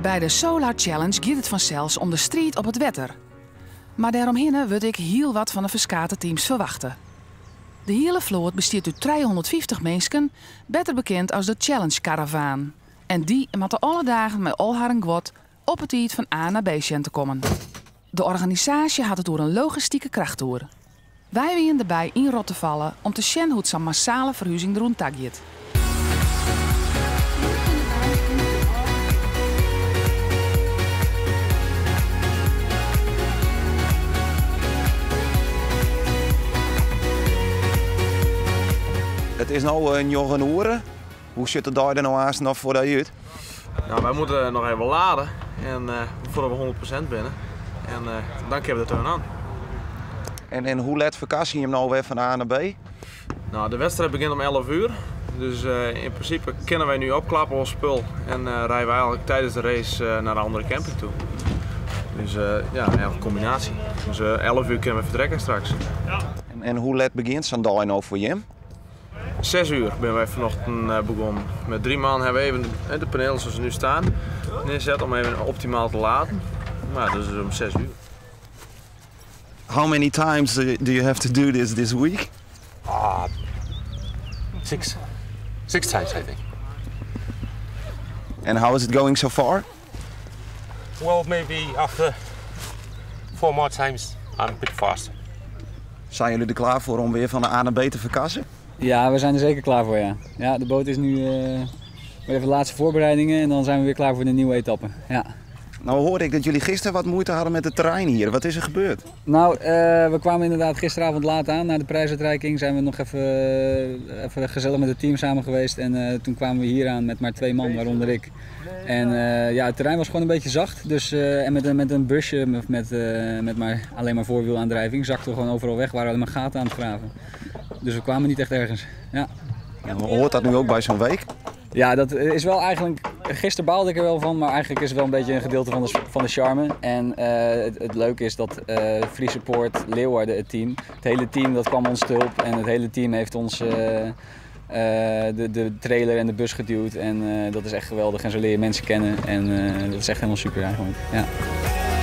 Bij de Solar Challenge gaat het vanzelfs om de strijd op het wetter. Maar daaromheen word ik heel wat van de verskate teams verwachten. De hele vloot bestaat uit 350 mensen, beter bekend als de Challenge Caravaan. En die moeten alle dagen met al haar gwot op het tijd van A naar B te komen. De organisatie had het door een logistieke krachttoer. Wij waren erbij in Rottevallen om te zien hoe het zo'n massale verhuizing erom tagjet. Het is nu 9 uur. Hoe zit het daar nou haast nog voor de uit? Nou, wij moeten nog even laden en voordat we 100% binnen. En dan kunnen we er aan. En hoe laat vakantie je hem nou weer van A naar B? Nou, de wedstrijd begint om 11 uur. Dus in principe kunnen wij nu opklappen ons spul en rijden wij eigenlijk tijdens de race naar de andere camping toe. Dus ja, eigenlijk een combinatie. Dus 11 uur kunnen we vertrekken straks. En hoe laat begint zo'n dag nou voor je? 6 uur ben wij vanochtend begonnen. Met 3 man hebben we even de panelen zoals ze nu staan neerzet om even optimaal te laden. Maar dat is om 6 uur. How many times do you have to do this week? 6 times, I think. And how is it going so far? Well, maybe after 4 more times, I'm a bit faster. Zijn jullie er klaar voor om weer van de A naar B te verkassen? Ja, we zijn er zeker klaar voor, ja. Ja, de boot is nu weer even de laatste voorbereidingen en dan zijn we weer klaar voor de nieuwe etappe. Ja. Nou hoorde ik dat jullie gisteren wat moeite hadden met het terrein hier. Wat is er gebeurd? Nou, we kwamen inderdaad gisteravond laat aan. Na de prijsuitreiking zijn we nog even gezellig met het team samen geweest. En toen kwamen we hier aan met maar 2 man, waaronder ik. En ja, het terrein was gewoon een beetje zacht. Dus, en met een busje met alleen maar voorwielaandrijving zakten we gewoon overal weg. We waren alleen maar gaten aan het graven. Dus we kwamen niet echt ergens. Ja. Ja, hoort dat nu ook bij zo'n week? Ja, dat is wel eigenlijk... Gisteren baalde ik er wel van, maar eigenlijk is het wel een beetje een gedeelte van de charme. En het leuke is dat Free Support Leeuwarden, het hele team dat kwam ons te hulp. En het hele team heeft ons de trailer en de bus geduwd. En dat is echt geweldig. En zo leer je mensen kennen. En dat is echt helemaal super eigenlijk. Ja.